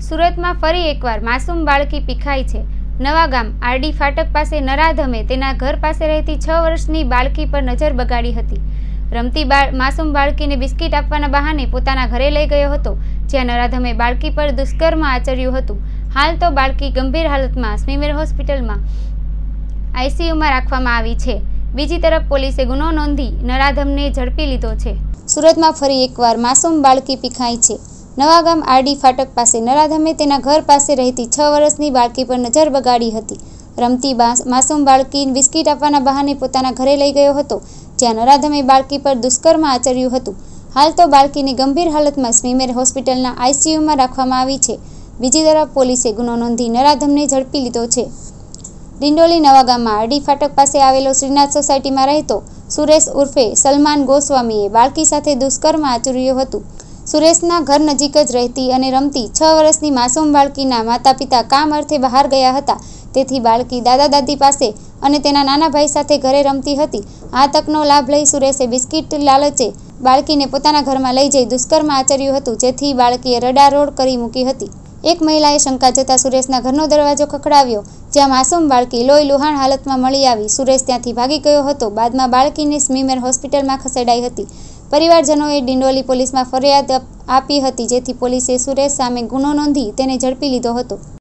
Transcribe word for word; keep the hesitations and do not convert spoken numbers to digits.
સુરતમાં ફરી એકવાર માસૂમ બાળકી પીખાઈ છે। નવાગામ આરડી ફાટક પાસે નરાધમે તેના ઘર પાસે રહેતી છ વર્ષની બાળકી પર નજર બગાડી હતી। રમતી બાળ માસૂમ બાળકીને બિસ્કિટ આપવાના બહાને પોતાના ઘરે લઈ ગયો હતો, જ્યાં નરાધમે બાળકી પર દુષ્કર્મ આચર્યું હતું। હાલ તો બાળકી ગંભીર હાલતમાં સ્મીમેર હોસ્પિટલમાં આઈસીયુમાં રાખવામાં આવી છે। બીજી તરફ પોલીસે ગુનો નોંધી નરાધમને ઝડપી લીધો છે। સુરતમાં ફરી એકવાર માસૂમ બાળકી પીખાઈ છે। નવાગામ આરડી ફાટક પાસે નરાધમે તેના ઘર પાસે રહેતી છ વર્ષની બાળકી પર નજર બગાડી હતી। રમતી માસૂમ બાળકી બિસ્કિટ આપવાના બહાને પોતાના ઘરે લઈ ગયો હતો, જ્યાં નરાધમે બાળકી પર દુષ્કર્મ આચર્યું હતું। હાલ તો બાળકીને ગંભીર હાલતમાં સ્મીમેર હોસ્પિટલના આઈસીયુમાં રાખવામાં આવી છે। બીજી તરફ પોલીસે ગુનો નોંધી નરાધમને ઝડપી લીધો છે। ડિંડોલી નવાગામમાં આરડી ફાટક પાસે આવેલો શ્રીનાથ સોસાયટીમાં રહેતો સુરેશ ઉર્ફે સલમાન ગોસ્વામીએ બાળકી સાથે દુષ્કર્મ આચર્યું હતું। સુરેશના ઘર નજીક જ રહેતી અને રમતી છ વર્ષની માસૂમ બાળકીના માતા પિતા કામ અર્થે બહાર ગયા હતા, તેથી બાળકી દાદા દાદી પાસે અને તેના નાના ભાઈ સાથે ઘરે રમતી હતી। આ તકનો લાભ લઈ સુરેશે બિસ્કિટ લાલચે બાળકીને પોતાના ઘરમાં લઈ જઈ દુષ્કર્મ આચર્યું હતું, જેથી બાળકીએ રડારોડ કરી મૂકી હતી। એક મહિલાએ શંકા જતા સુરેશના ઘરનો દરવાજો ખખડાવ્યો, જ્યાં માસૂમ બાળકી લોહી લુહાણ હાલતમાં મળી આવી। સુરેશ ત્યાંથી ભાગી ગયો હતો। બાદમાં બાળકીને સ્મીમેર હોસ્પિટલમાં ખસેડાઈ હતી। પરિવારજનોએ ડિંડોલી પોલીસમાં ફરિયાદ આપી હતી, જેથી પોલીસે સુરેશ સામે ગુનો નોંધી તેને ઝડપી લીધો હતો।